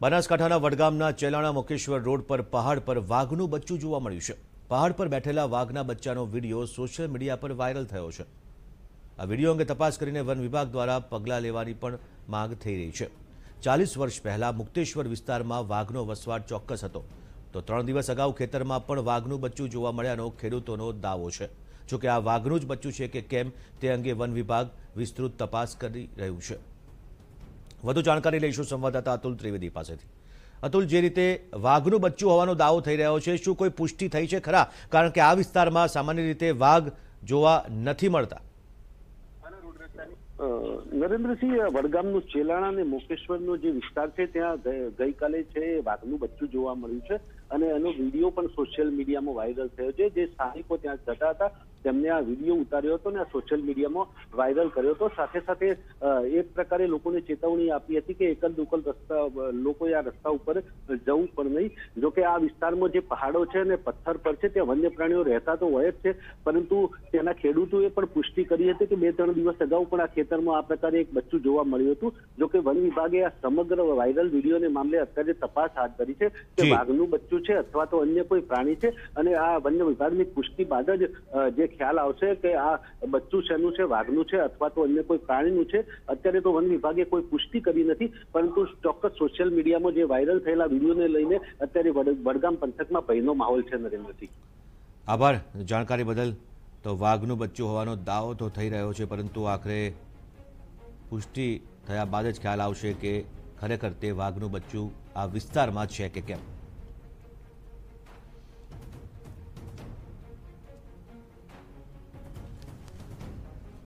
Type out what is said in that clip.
બનાસકાંઠાના વડગામના ચેલાણા મોકેશ્વર રોડ પર પહાડ પર વાઘનું બચ્ચું જોવા મળ્યું છે। પહાડ પર બેઠેલા વાઘના બચ્ચાનો વિડીયો સોશિયલ મીડિયા પર વાયરલ થયો છે। આ વિડીયો અંગે તપાસ કરીને વન વિભાગ દ્વારા પગલાં લેવાની પણ માંગ થઈ રહી છે। 40 વર્ષ પહેલા મુક્તેશ્વર વિસ્તારમાં વાઘનો વસવાટ ચોક્કસ હતો, તો 3 દિવસ અગાઉ ખેતરમાં પણ વાઘનું બચ્ચું જોવા મળ્યાનો ખેડૂતોનો દાવો છે। જોકે આ વાઘનું જ બચ્ચું છે કે કેમ તે અંગે વન વિભાગ વિસ્તૃત તપાસ કરી રહ્યું છે। વધુ જાણકારી લઈશું સંવાદદાતા અતુલ ત્રિવેદી પાસેથી। અતુલ, જે રીતે વાઘનું બચ્ચું હોવાનો દાવો થઈ રહ્યો છે, શું કોઈ પુષ્ટિ થઈ છે ખરા? કારણ કે આ વિસ્તારમાં સામાન્ય રીતે વાઘ જોવા નથી મળતા। નરેન્દ્રસિંહ, વડગામનું ચેલાણા અને મોકેશ્વરનો જે વિસ્તાર છે ત્યાં ગઈકાલે છે વાઘનું બચ્ચું જોવા મળ્યું છે અને એનો વિડીયો પણ સોશિયલ મીડિયામાં વાયરલ થયો છે। જે સ્થાનિકો ત્યાં જતા હતા તેમને આ વિડીયો ઉતાર્યો હતો અને આ સોશિયલ મીડિયામાં વાયરલ કર્યો હતો। સાથે સાથે એક પ્રકારે લોકોને ચેતવણી આપી હતી કે એકલ દુકલ રસ્તા લોકોએ આ રસ્તા ઉપર જવું પણ નહીં। જોકે આ વિસ્તારમાં જે પહાડો છે અને પથ્થર પર છે ત્યાં વન્ય પ્રાણીઓ રહેતા તો હોય જ છે, પરંતુ તેના ખેડૂતોએ પણ પુષ્ટિ કરી હતી કે 2-3 દિવસ અગાઉ પણ આ ખેતરમાં આ પ્રકારે એક બચ્ચું જોવા મળ્યું હતું। જોકે વન વિભાગે આ સમગ્ર વાયરલ વિડીયોને મામલે અત્યારે તપાસ હાથ ધરી છે કે વાઘનું બચ્ચું છે અથવા તો અન્ય કોઈ પ્રાણી છે, અને આ વન્ય વિભાગની પુષ્ટિ બાદ જ જે ખ્યાલ આવશે કે આ બચ્ચું શેનું છે, વાઘનું છે અથવા તો અન્ય કોઈ પ્રાણીનું છે। અત્યારે તો વન વિભાગે કોઈ પુષ્ટિ કરી નથી, પરંતુ ચોક્કસ સોશિયલ મીડિયામાં જે વાયરલ થયેલા વિડીયોને લઈને અત્યારે વડગામ પંથકમાં ભયનો માહોલ છે। નરેન્દ્રસિંહ, આભાર જાણકારી બદલ। તો વાઘનું બચ્ચું હોવાનો દાવો તો થઈ રહ્યો છે, પરંતુ આખરે પુષ્ટિ થયા બાદ જ ખ્યાલ આવશે કે ખરેખર તે વાઘનું બચ્ચું આ વિસ્તારમાં છે કે કેમ।